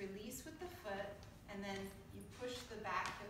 release with the foot, and then you push the back